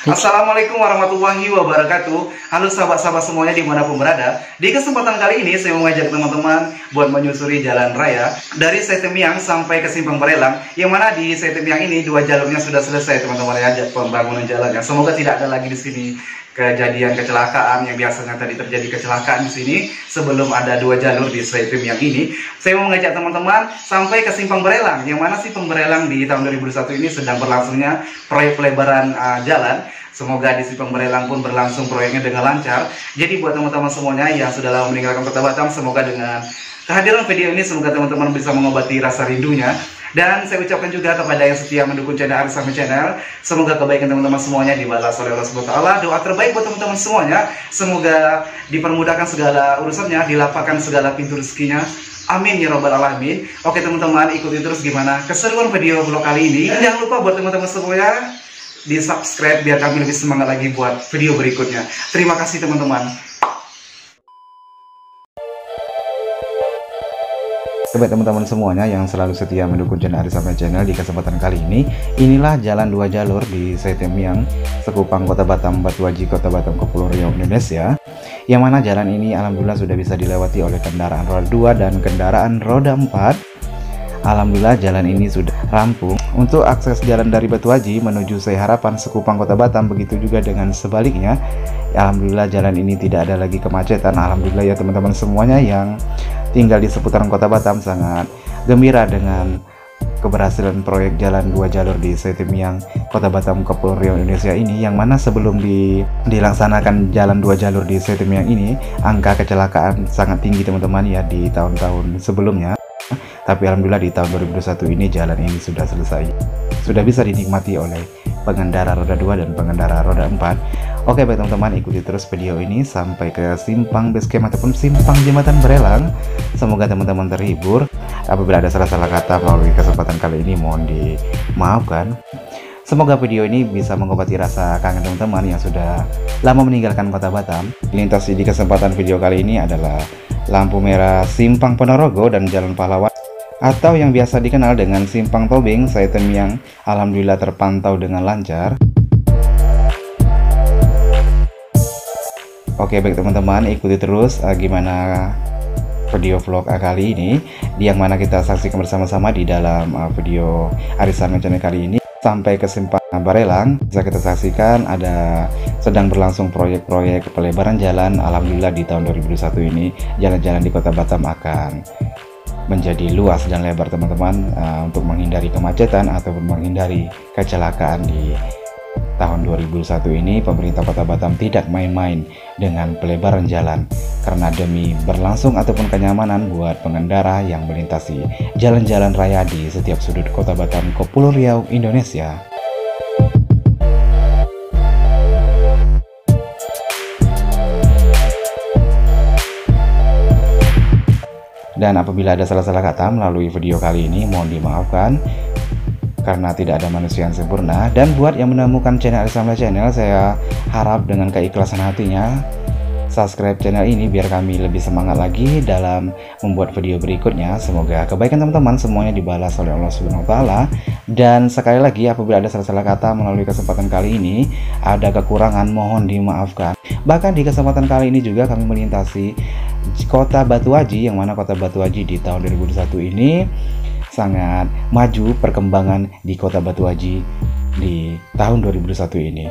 Assalamualaikum warahmatullahi wabarakatuh. Halo sahabat-sahabat semuanya dimanapun berada. Di kesempatan kali ini saya mengajak teman-teman buat menyusuri jalan raya dari Setemiang sampai ke Simpang Barelang. Yang mana di Setemiang ini dua jalurnya sudah selesai teman-teman ya, pembangunan jalannya. Semoga tidak ada lagi di sini kejadian kecelakaan yang biasanya tadi terjadi kecelakaan di sini sebelum ada dua jalur di Setemiang ini. Saya mau mengajak teman-teman sampai ke Simpang Barelang. Yang mana Simpang Barelang di tahun 2021 ini sedang berlangsungnya proyek pelebaran jalan. Semoga di Simpang Barelang pun berlangsung proyeknya dengan lancar. Jadi buat teman-teman semuanya yang sudah lama meninggalkan Kota Batam, semoga dengan kehadiran video ini semoga teman-teman bisa mengobati rasa rindunya. Dan saya ucapkan juga kepada yang setia mendukung channel Aris Ahmad Channel, semoga kebaikan teman-teman semuanya dibalas oleh Allah Subhanahu wa taala. Doa terbaik buat teman-teman semuanya, semoga dipermudahkan segala urusannya, dilapangkan segala pintu rezekinya. Amin ya robbal alamin. Oke teman-teman, ikuti terus gimana keseruan video vlog kali ini. Jangan lupa buat teman-teman semuanya di subscribe biar kami lebih semangat lagi buat video berikutnya. Terima kasih teman-teman. Baik teman-teman semuanya yang selalu setia mendukung channel Aris Ahmad Channel, di kesempatan kali ini inilah jalan dua jalur di Setemiang, Sekupang, Kota Batam, Batu Aji, Kota Batam, Kepulauan Riau, Indonesia. Yang mana jalan ini alhamdulillah sudah bisa dilewati oleh kendaraan roda 2 dan kendaraan roda 4. Alhamdulillah jalan ini sudah rampung. Untuk akses jalan dari Batu Aji menuju Sai Harapan, Sekupang, Kota Batam, begitu juga dengan sebaliknya. Alhamdulillah jalan ini tidak ada lagi kemacetan. Alhamdulillah ya teman-teman semuanya yang tinggal di seputaran Kota Batam sangat gembira dengan keberhasilan proyek jalan dua jalur di Setemiang, Kota Batam, Kepulauan Riau, Indonesia ini. Yang mana sebelum dilaksanakan jalan dua jalur di Setemiang ini, angka kecelakaan sangat tinggi teman-teman ya di tahun-tahun sebelumnya. Tapi alhamdulillah di tahun 2021 ini jalan ini sudah selesai, sudah bisa dinikmati oleh pengendara roda 2 dan pengendara roda 4. Oke baik teman-teman, ikuti terus video ini sampai ke Simpang Basecamp ataupun Simpang Jembatan Barelang. Semoga teman-teman terhibur. Apabila ada salah-salah kata melalui kesempatan kali ini, mohon dimaafkan. Semoga video ini bisa mengobati rasa kangen teman-teman yang sudah lama meninggalkan Kota Batam. Lintas di kesempatan video kali ini adalah lampu merah Simpang Ponorogo dan Jalan Pahlawan, atau yang biasa dikenal dengan Simpang Tobing, Setemiang. Alhamdulillah terpantau dengan lancar. Oke baik teman-teman, ikuti terus gimana video vlog kali ini, yang mana kita saksikan bersama-sama di dalam video Aris Ahmad Channel kali ini. Sampai ke Simpang Barelang bisa kita saksikan ada sedang berlangsung proyek-proyek pelebaran jalan. Alhamdulillah di tahun 2021 ini jalan-jalan di Kota Batam akan menjadi luas dan lebar teman-teman, untuk menghindari kemacetan ataupun menghindari kecelakaan. Di tahun 2001 ini pemerintah Kota Batam tidak main-main dengan pelebaran jalan, karena demi berlangsung ataupun kenyamanan buat pengendara yang melintasi jalan-jalan raya di setiap sudut Kota Batam, Kepulauan Riau, Indonesia. Dan apabila ada salah-salah kata melalui video kali ini, mohon dimaafkan karena tidak ada manusia yang sempurna. Dan buat yang menemukan channel Aris Ahmad Channel, saya harap dengan keikhlasan hatinya subscribe channel ini biar kami lebih semangat lagi dalam membuat video berikutnya. Semoga kebaikan teman-teman semuanya dibalas oleh Allah Subhanahu wa taala. Dan sekali lagi, apabila ada salah-salah kata melalui kesempatan kali ini, ada kekurangan, mohon dimaafkan. Bahkan di kesempatan kali ini juga kami melintasi Kota Batu Aji, yang mana Kota Batu Aji di tahun 2021 ini sangat maju perkembangan di Kota Batu Aji di tahun 2021 ini.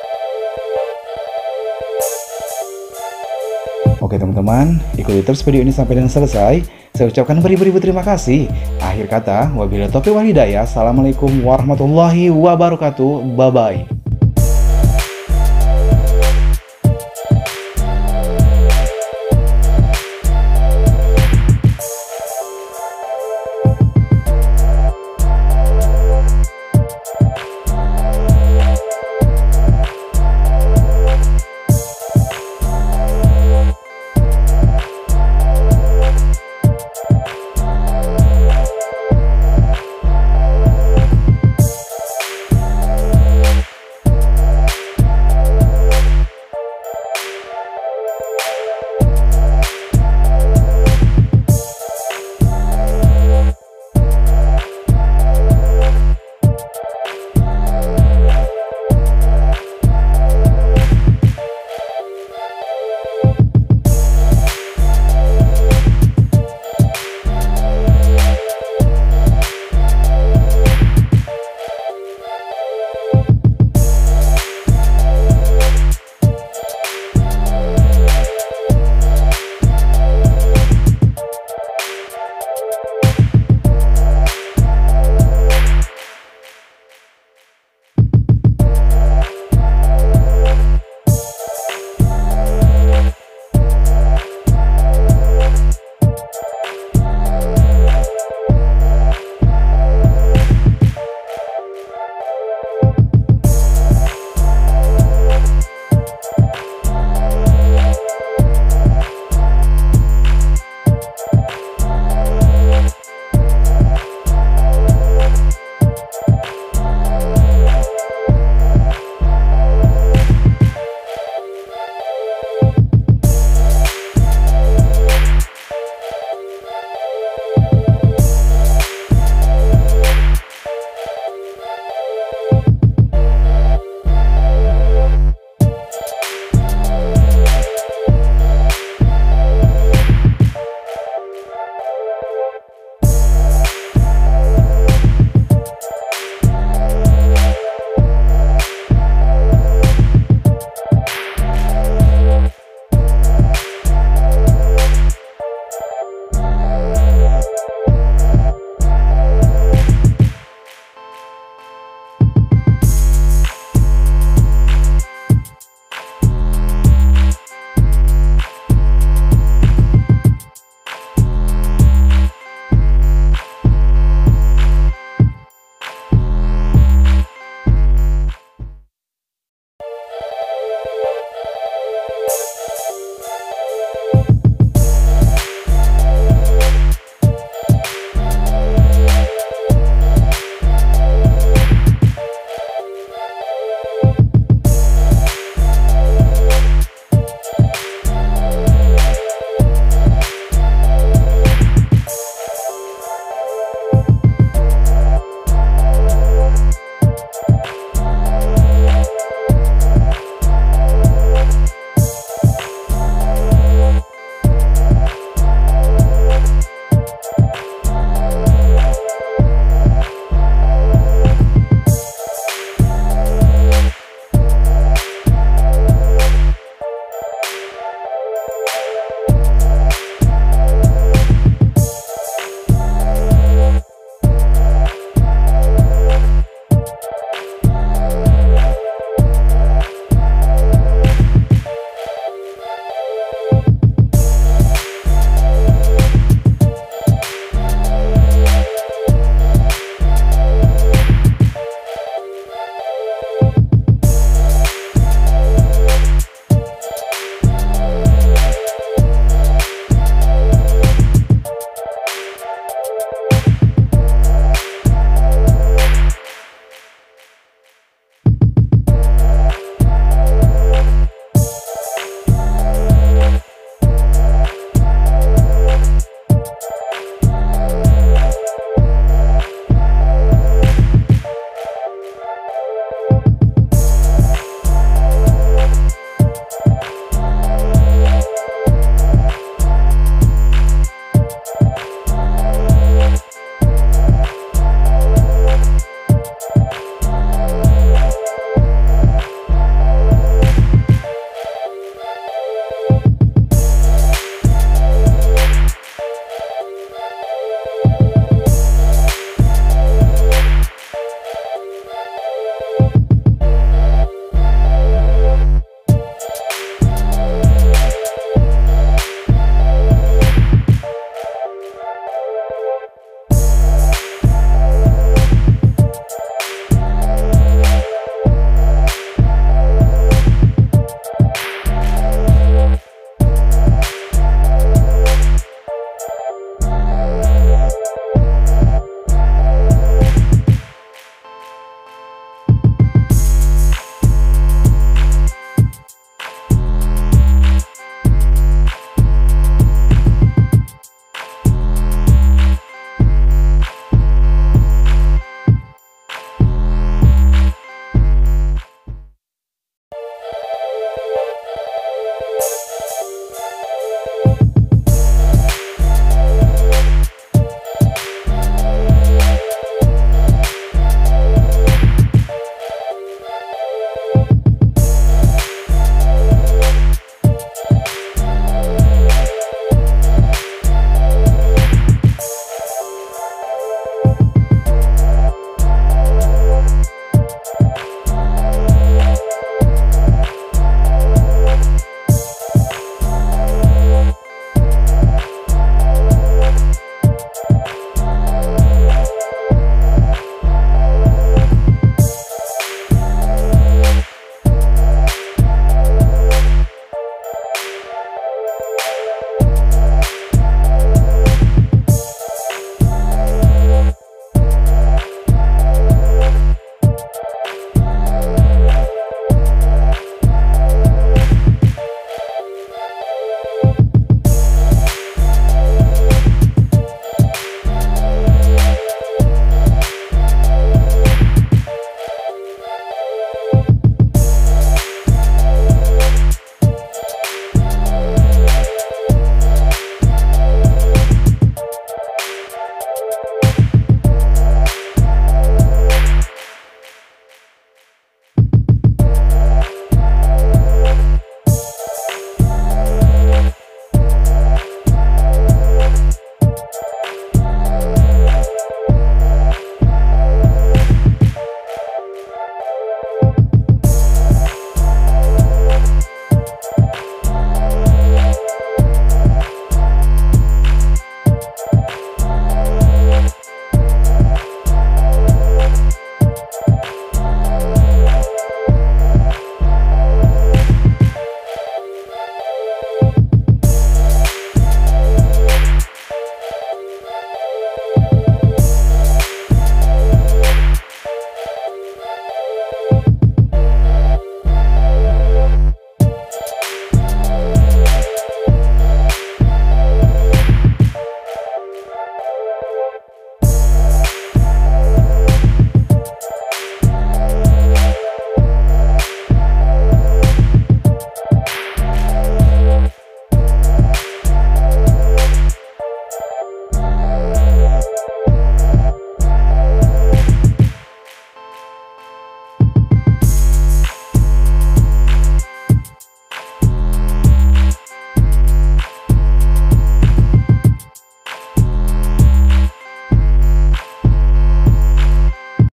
Oke teman-teman, ikuti terus video ini sampai dengan selesai. Saya ucapkan beribu-ribu terima kasih. Akhir kata, wabillahi taufiq wal hidayah. Assalamualaikum warahmatullahi wabarakatuh. Bye bye.